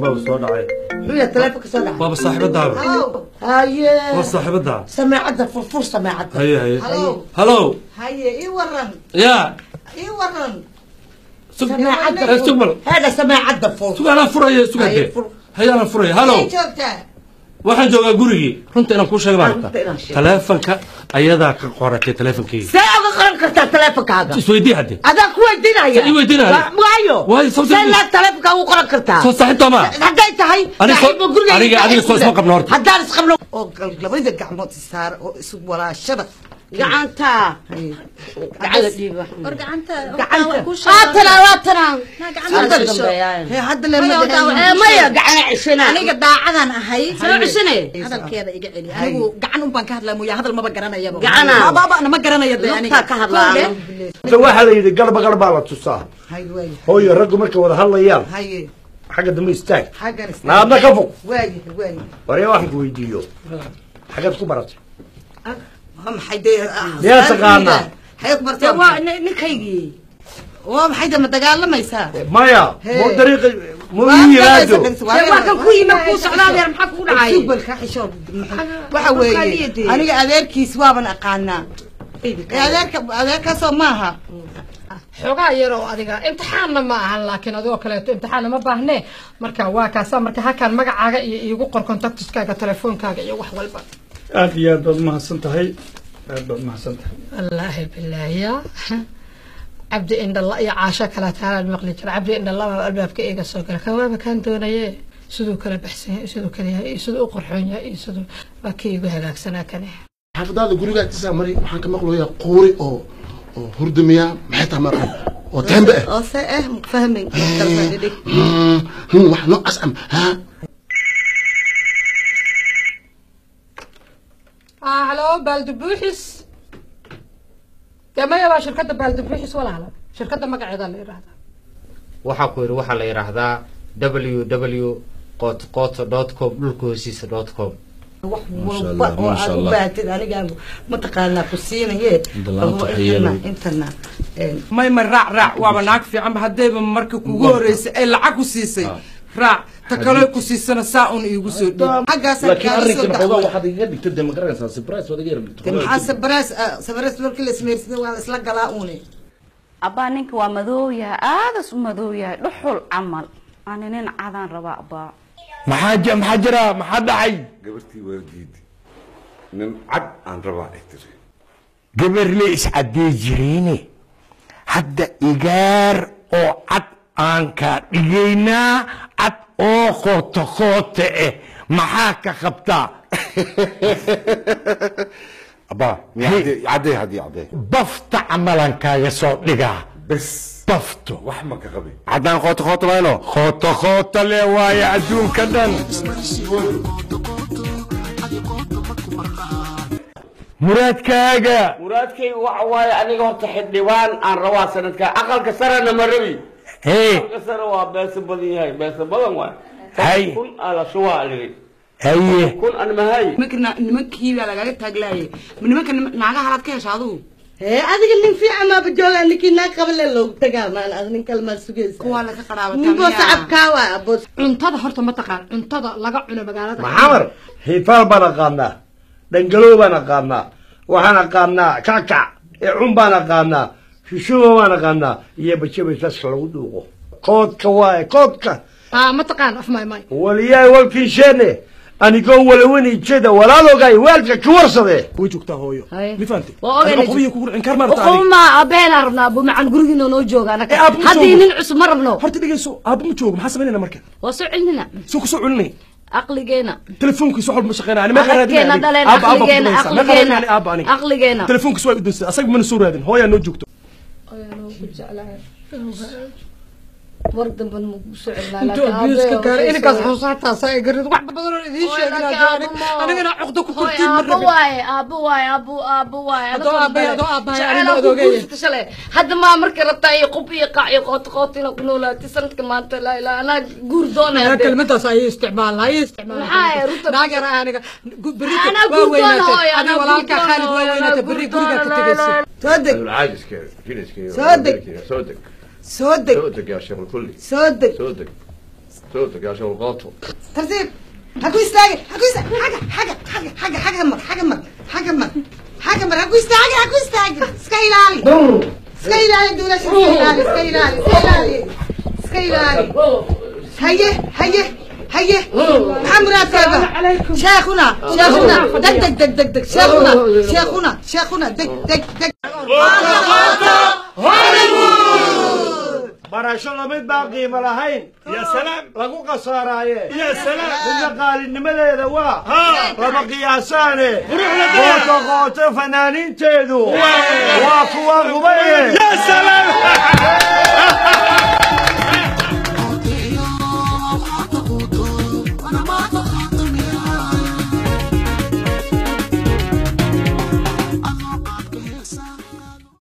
بابا صدعي هي تلفك صدع بابا صاحب الدار هاي بابا صاحب الدار سماعة فرفور سماعة هي هلو هلو هيا ايه ورن يا ايه ورن سماعة سوق هذا سماعة دفور سوق أنا فرية سوق هي أنا فرية هلو ايه joogtaa waxaan joogaa gurigii runta inaan kuu sheego maanta taleefanka ayadaa ka qoratay taleefankii see uga qoran kartaa taleefankaaga isweydii hadde adaa ku weydiinaya ii weydiinaya waayo see laag taleefankaa ugu qoran kartaa soo saaxiibta ma hadday tahay aniga soo isma qabno horta haddaan isqabno oo labada gacmood isaar oo isu walaashada gacanta gacanta dhiiba war gacanta hadda lama maya gacan cishana aniga daacadan ahay soo cishane hadalkeeda iga celi anigu gacan un baan ka hadlaa mooyaa hadal maba garanayaba baba ma garanaya de aniga ka hadlaa waxa la yidhi garba garbaa la tusaa hooyo raggu markay wada hadlayaan xagga dambe istaag naadna ka fog waryaa waxaan ku weydiiyo xaggaad ku baratay miyaa taqaanaa waa ninkaygii waa maxay dama dagaalamaysaa maya mo dariiqi mo yimaado waa kan ku yimid ku socdaadeer maxaa kugu dhacay suubalka xishood waxa weeye aniga adeerkiis waaban aqaanaa adeerkaasoo maaha xogaa yaroo adiga imtixaanna ma ahan laakiin adigoo kaleeto imtixaanna ma baahnee marka waa kaasaa marka halkaan magacaaga iyo iigu qor contactuskaaga telefoonkaaga iyo wax walba aad iyo aad baad mahadsan tahay aad baad mahadsan tahay wallaahi bilaahi ya cabdi indhalla iyo caasho kala taalaan maqli jira cabdi indhalla baa albaabka iiga soo gala kan waaba kaan doonaye siduu kala baxsan yahay siduu kala yahay iyo siduu u qorxoon yahay iyo siduu waa kii igu hagaagsanaa kane xaafadaada gurigaa tisaa mari waxaan ka maqlayaa qoori oo hurdamiya maxay tahay marka oo taanba ah oo see fahmin wax noocaas am ha هلو بالدبوحس كما يبغى شركة بالدبوحس ولا لا شركة مقعدة اللي يراهدا وحكوا وحا اللي يراهدا www.qoto.com dhulkoosiisa.com ما شاء الله aniga ma taqaana ku siinayee intana may raac waaba naag fiican hadayba markii kugu horeysay ay lacag ku siisay raac takalo ku siisana saa un iigu soo dhiib xagaas laakiin arrinkan xogaa waxaad iga dhigtay de ma garanaysaa surprise waad iga yardigtay maxaa surprise markii la ismeersada waa isla galaa uune abaa ninka waa madow yahay aadas u madow yahay dhuxul camal ani nin cadaan rabaa abaa maxaa jira maxaa dhacay gabartii wardiid nin cad aan rabaa tiri gabarle iscadee jireene hadda igaar oo cad aan ka dhigaynaa cad oo qoto maxaa ka qabtaa abaa cadee hadii bafta camalan kaaga soo dhigaa bas bafto wax ma ka qabi caddaan qoto mayno qoto le waaye adduunka dhan muraadkayga waxa waaye aniga horta xildhibaan aan rabaa sanadka aqalka sarena ma rabi aqalka sare waa beesa badan yahay beesa badan waay kun ala shuwa aligi haye kun an mahay nimankii baa lagaga taaglaayay nimanka naagaha halaad ka hesha adigu adiga nin fiican ma bajooga ninkii naag qabale loogu tagaa maan ad nin kalma sugaysa kuwa la ka qaraabata nin boo sacabkaa waa boos cuntada horta ma taqaan cuntada laga cuno magaalada maxamar hifaal baan aqaanaa dhangalow baan aqaanaa waxaan aqaanaa kakac cun baan aqaanaa shishuba baan aqaanaa iyo bajabaysaska lagu dhuuqo koodka waaye koodka ma taqaan af maay waliyaay walkiisheene anigoo walawani jeda walaalogay weelka ka warsade way joogtaa hooyo mi fahanti qobiyo ku qurxin kar martaa qoma abeena rabnaa bu macan gurigiina noo jooga anaga hadii nin cusub ma rabno horta dhigayso abu ma joogo maxaa sameynayna marka waa soo celinina soo ku soo celinay aqligeena telefoonkiisu wax walba shaqeynaa ani ma qaraadina aqligeena telefoonkiisu way u dunsan asaga ma soo raadin hooyaa noo joogto ورد بن مقصود لا لا بيوس كار إنك حصلتها سايقرد واحد بدل يديش أنا أنا عقدك كنت أبواي هذا ما مركب تاي قبي قاعي قط نقوله تسنت كمان لا لا أنا جوردون كلمتها ساي استعمال هاي استعمال هاي روت ناقر أنا بريك أنا جوردون أنا ولاك خالد وين بريك بريك صدق العاجز كذا في ناس كذا صدق صدق صدق صدق يا شيخ الكلي صدق صدق صوتك يا شو غلطوا ترتيب هكو يستاجي هكو يستاجي حاجة هكو يستاجي سكايلالي دولا سكايلالي هيا محمد راتبة شيخنا دك شيخنا دك براشو لمد باقي ملاهين يا سلام لقو قصارايه يا سلام من قال النمله دوا ربا قياسانه قوت فنانين تيدو واكوا غبي